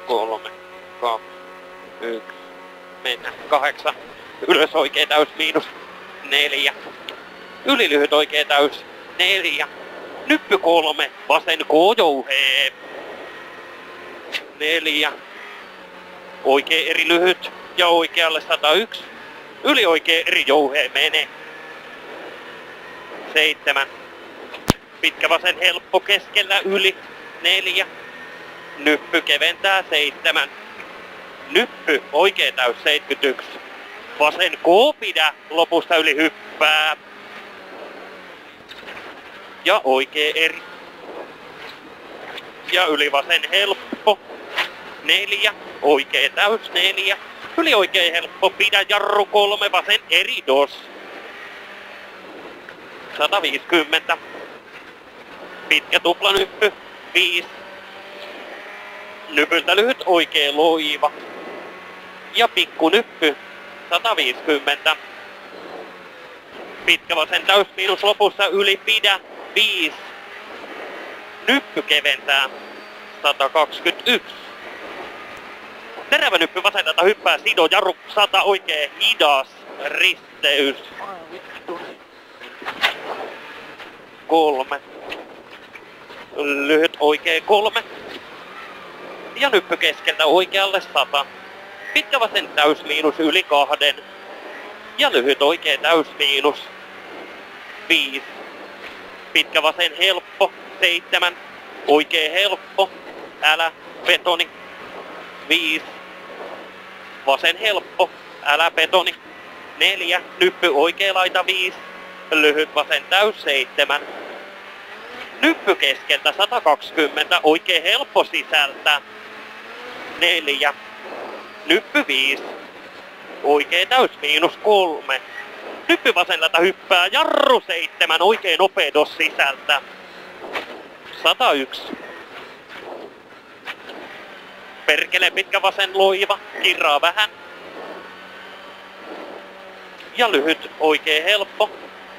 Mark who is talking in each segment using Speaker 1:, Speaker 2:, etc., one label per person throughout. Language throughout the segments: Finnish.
Speaker 1: 3, 2, 1. Mennään. 8. Ylös oikee täys miinus. 4. Ylilyhyt oikee täys. 4. Nyppy 3. Vasen K-jouhee. 4. Oikee eri lyhyt ja oikealle 101. Yli oikee eri jouhee mene. 7. Pitkä vasen helppo keskellä yli. 4. Nyppy keventää 7. Nyppy oikee täys 71. Vasen K pidä lopusta yli hyppää. Ja oikee eri. Ja yli vasen helppo. 4. Oikee täys 4. Yli oikee helppo pidä jarru 3. Vasen eri dos. 150. Pitkä tuplanyppy 5. Nypyltä lyhyt oikee loiva. Ja pikku nyppy 150. Pitkä vasen täys miinus lopussa yli pidä 5. Nyppy keventää 121. Terävä nyppy vasenelta hyppää sido jarru 100 oikee hidas risteys. 3. Lyhyt oikee 3. Ja nyppy keskeltä oikealle 100. Pitkä vasen täys miinus yli 2. Ja lyhyt oikee täys miinus 5. Pitkä vasen helppo 7. Oikee helppo. Älä betoni 5. Vasen helppo. Älä betoni 4. Nyppy oikee laita 5. Lyhyt vasen täys 7. Nyppy keskeltä 120. Oikee helppo sisältä 4. Nyppy 5. Oikee täys miinus 3. Nyppy vasenlta hyppää jarru 7. Oikee nopea dos sisältä 101. Perkele pitkä vasen loiva. Kirraa vähän. Ja lyhyt oikee helppo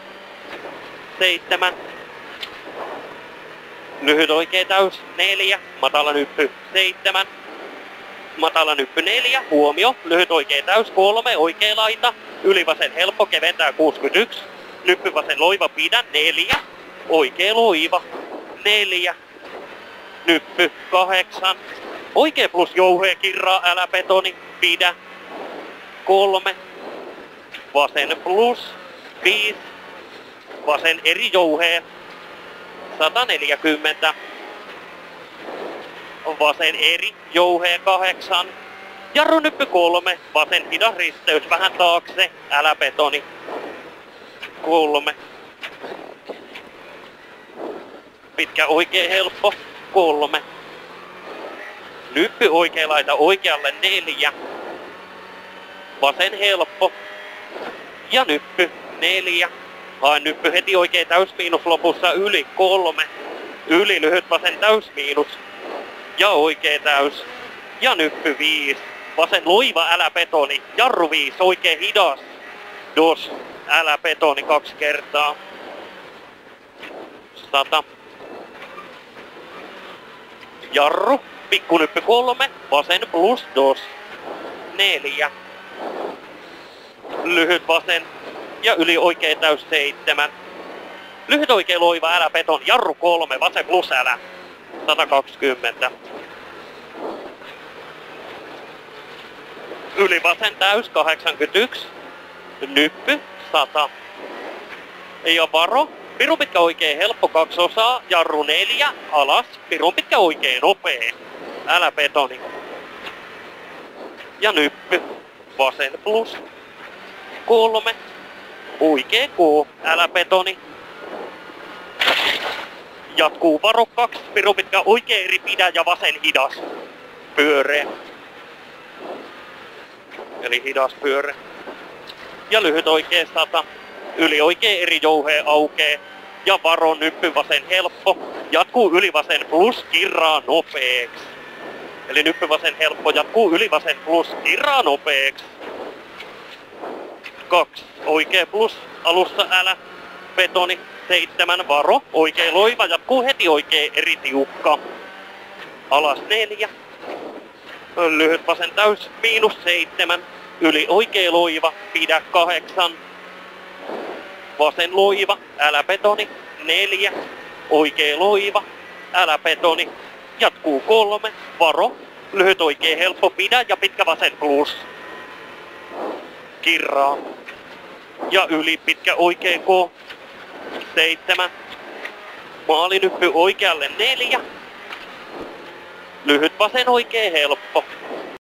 Speaker 1: 7. Lyhyt oikee täys 4. Matala nyppy 7. Matala nyppy 4. Huomio. Lyhyt oikee täys 3. Oikee laita. Yli vasen helppo keventää 61. Nyppy vasen loiva pidä 4. Oikee loiva 4. Nyppy 8. Oikee plus jouhee kirraa älä betoni pidä 3. Vasen plus 5. Vasen eri jouhee 140. Vasen eri jouhee 8. Jarru nyppy 3. Vasen hidas risteys vähän taakse. Älä betoni 3. Pitkä oikee helppo 3. Nyppy oikee laita oikealle 4. Vasen helppo. Ja nyppy 4. Hae nyppy heti oikee täys miinus lopussa yli 3. Yli lyhyt vasen täys miinus. Ja oikee täys. Ja nyppy 5. Vasen loiva älä betoni. Jarru 5 oikee hidas. Dos älä betoni 2 kertaa. 100. Jarru. Pikkunyppy 3. Vasen plus dos. 4. Lyhyt vasen. Ja yli oikee täys 7. Lyhyt oikee loiva älä beton. Jarru 3. Vasen plus älä. 120. Yli vasen täys 81. Nyppy 100. Ja varo. Pirun pitkä oikee helppo 2 osaa. Jarru 4. Alas. Pirun pitkä oikee nopee. Älä betoni. Ja nyppy. Vasen plus 3. Oikee K. Älä betoni. Jatkuu varo 2. Pirun pitkä oikee eri pidä ja vasen hidas. Pyöreä. Eli hidas pyöreä. Ja lyhyt oikee 100. Yli oikee eri jouhee aukee. Ja varo nyppy vasen helppo. Jatkuu yli vasen plus kirraa nopeeks. Eli nyppy vasen helppo jatkuu yli vasen plus kirraa nopeeks. 2. Oikee plus alussa älä. Betoni 7. Varo. Oikee loiva jatkuu heti oikee eri tiukka. Alas 4. Lyhyt vasen täys, -7. Yli oikea loiva, pidä 8. Vasen loiva, älä betoni, 4. Oikea loiva, älä betoni. Jatkuu 3, varo. Lyhyt oikea helppo, pidä ja pitkä vasen plus. Kirraa. Ja yli pitkä oikea K. 7. Maalinyppy oikealle 4. Lyhyt vasen oikea helppo.